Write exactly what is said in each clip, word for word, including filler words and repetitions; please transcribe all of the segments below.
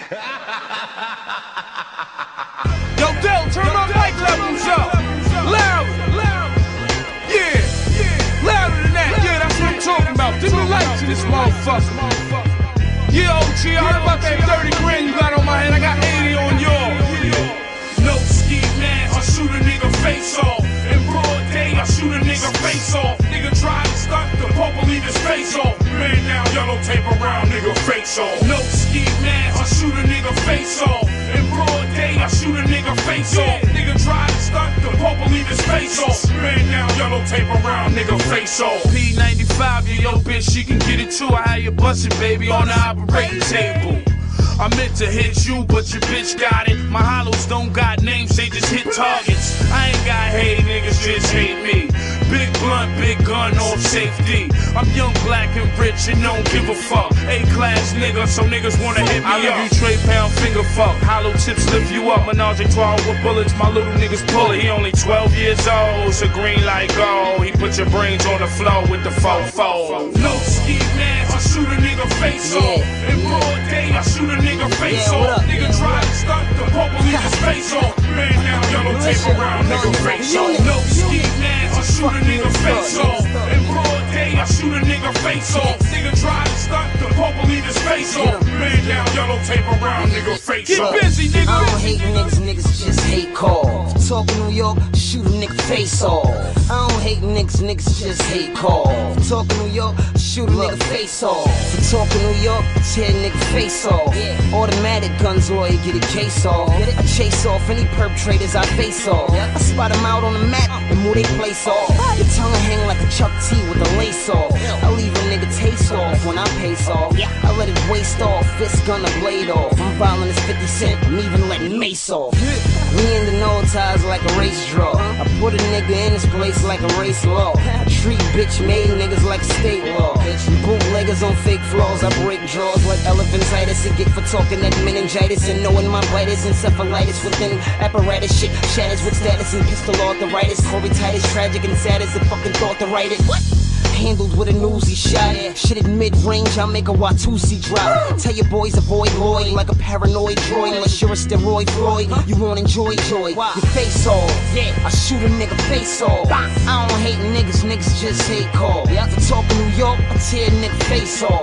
Yo, Dell, turn my mic levels up. Louder, louder. Yeah, yeah. Louder than that. Yeah, that's what I'm talking about. Dim the lights in this motherfucker. Yeah, O G, I heard about that thirty grand you got on my head. I got eighty on yours. No ski mask, I shoot a nigga face off. In broad day, I shoot a nigga face off. Nigga try to stunt the Pope will leave his face off. Man down, yellow tape around, nigga face off. No ski mask, I shoot a nigga face off. In broad day, I shoot a nigga face off. Nigga try to stunt the Pope will leave his face off. Man down, yellow tape around, nigga face off. P ninety-five, yeah, yo bitch, she can get it too. I had you bustin', baby, on the operating table. I meant to hit you, but your bitch got it. My hollows don't got names, they just hit targets. I ain't got hate, niggas just hate me. Big blunt, big gun, off safety. I'm young, black, and rich, and don't give a fuck. A-class nigga, so niggas wanna hit me I up. I give you Trey Pound finger fuck. Hollow tips lift you up. Menage a trois with bullets, my little niggas pull it. He only twelve years old, so green like gold. He put your brains on the floor with the fofo. No ski mask, I shoot a nigga face yeah. off. In broad day, I shoot a nigga face yeah, off. Nigga try to stunt the Pope will leave his face off. Man down, yellow tape around, nigga face off. No ski mask, I shoot a nigga face off. In broad day, I shoot a nigga face off. Nigga try to stunt the Pope will leave his face off. Man down, yellow tape around, nigga face off. Get busy, nigga. I don't hate niggas, niggas just hate call. Talking New York, shoot a nigga face off. I don't hate niggas, niggas just hate call. Talking New York, shoot a nigga face off. For talking New York, tear a nigga face off. Automatic guns, lawyer, get a case off. I chase off any perpetrators I face off. I spot them out on the map and move they place off. Your tongue hang like a Chuck T with a lace off. I leave a nigga taste off when I pace off. I let it waste off, fist gun a blade off. I'm violent as fifty cent, I'm even letting mace off. Me and the no ties like a race draw. I put a nigga in his place like a race law. I treat bitch made niggas like state law. Bootleggers on fake flaws, I break draws like elephantitis. And get for talking that meningitis and knowing my brightest encephalitis within apparatus. Shit shatters with status and pistol arthritis. Corey Titus, tragic and sad as the fucking thought to write it. What? Handled with a newsy shot. Shit at mid-range, I'll make a Watusi drop. Tell your boys avoid Lloyd like a paranoid droid. Unless you're a steroid Floyd, you won't enjoy joy. Your face off, yeah. I shoot a nigga face off. I don't hate niggas, niggas just hate call. For talking New York, I tear a nigga face off.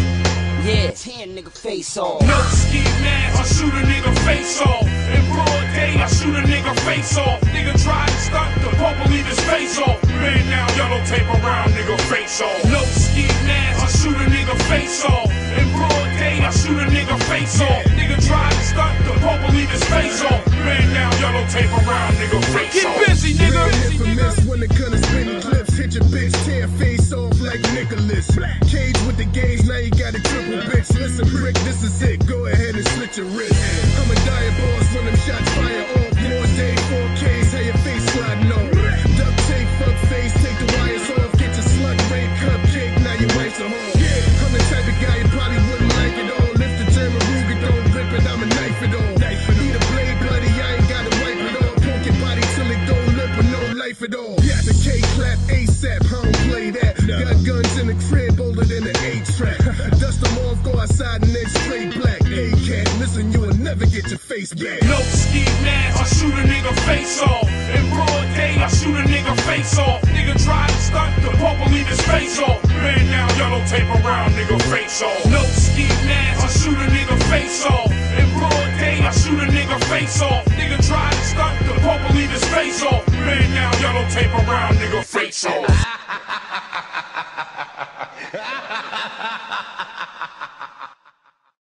Yeah, tear a nigga face off. No ski mask, I shoot a nigga face off. In broad day, I shoot a nigga face off. Nigga try to stunt the Pope will leave his face off. Man down, yellow tape around, nigga face off. No ski mask, I shoot a nigga face off. In broad day, I shoot a nigga face off. Nigga try to stunt the Pope will leave his face off. Man down, yellow tape around, nigga face off. Get busy, nigga. Infamous when it comes to spinning clips. Hit your bitch, tear face off like Nicholas. Cage with the gauge, now you got a triple bitch. Listen, prick, this is it. Go ahead and slit your wrist. I'm a dire boss when them shots fire off. More day, four Ks, how your face sliding on. Duct tape, fuck face, take the wires off. Get your slut rape cupcake, now your wife's a home. I'm the type of guy you probably wouldn't like it all. Lift the German Ruger, don't rip it, I'ma knife it all. Need a blade bloody, I ain't gotta wipe it all. Poke your body till it don't limp with no life at all. The K clap ASAP, I don't play that. Got guns in the crib, older than the eight track. Dust them off, go outside and then straight black. A-cat, listen, you will never get your face back. No ski mask, I shoot a nigga face off. In broad day, I shoot a nigga face off. Nigga try to stunt the Pope will leave his face off. Man down, yellow tape around, nigga face off. No ski mask, I shoot a nigga face off. In broad day, I shoot a nigga face off. Nigga try to stunt the Pope will leave his face off. Man down, yellow tape around, nigga face off.